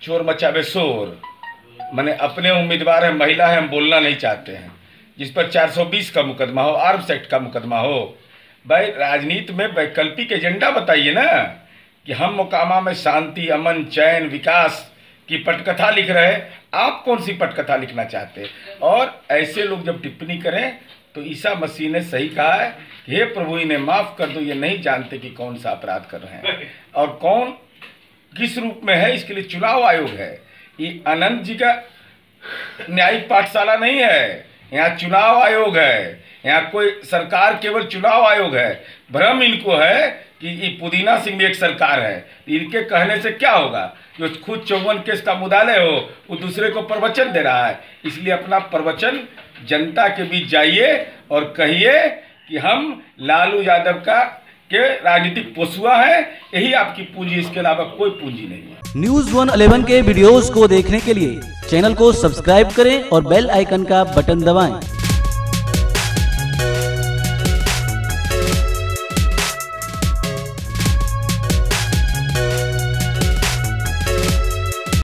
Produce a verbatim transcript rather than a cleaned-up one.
चोर मचावे शोर, माने अपने उम्मीदवार है, महिला है, हम बोलना नहीं चाहते हैं, जिस पर चार सौ बीस का मुकदमा हो, आर्म्स एक्ट का मुकदमा हो। भाई राजनीति में वैकल्पिक एजेंडा बताइए ना कि हम मोकामा में शांति, अमन, चैन, विकास की पटकथा लिख रहे हैं, आप कौन सी पटकथा लिखना चाहते हैं? और ऐसे लोग जब टिप्पणी करें तो ईसा मसीह ने सही कहा है, हे प्रभु इन्हें माफ कर दो, ये नहीं जानते कि कौन सा अपराध कर रहे हैं और कौन किस रूप में है। इसके लिए चुनाव आयोग है, ये अनंत जी का न्यायिक पाठशाला नहीं है, यहाँ चुनाव आयोग है। यहाँ कोई सरकार केवल चुनाव आयोग है। भ्रम इनको है कि ये पुदीना सिंह भी एक सरकार है। इनके कहने से क्या होगा? जो खुद चौवन केस का मुदाले हो वो दूसरे को प्रवचन दे रहा है। इसलिए अपना प्रवचन जनता के बीच जाइए और कहिए कि हम लालू यादव का के राजनीतिक पोसुआ है, यही आपकी पूंजी, इसके अलावा कोई पूंजी नहीं है। न्यूज़ वन इलेवन के वीडियोस को देखने के लिए चैनल को सब्सक्राइब करें और बेल आइकन का बटन दबाएं।